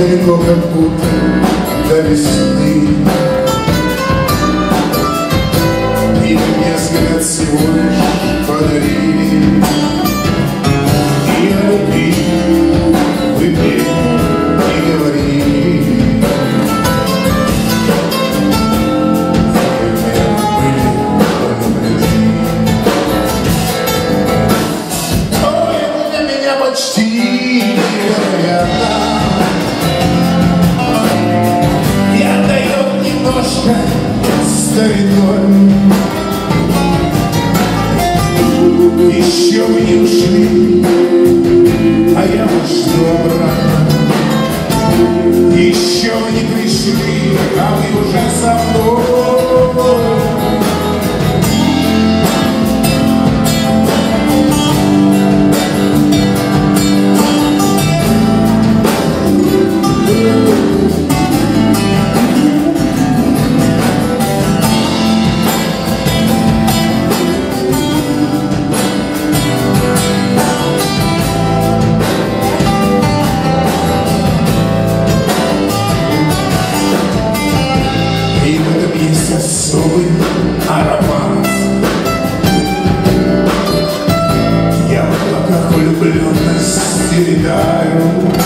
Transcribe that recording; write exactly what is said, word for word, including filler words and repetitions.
далеко, как будто до весны. И несколько всего лишь подарили. И о любви вы мне не говорили. Вы были Ой, для меня почти невероятно. И отдает немножко стариной. Еще мы не ушли, а я ушлю обратно. Еще мы не пришли, а вы уже со мной. Особый аромат. Я в облаках влюбленности летаю.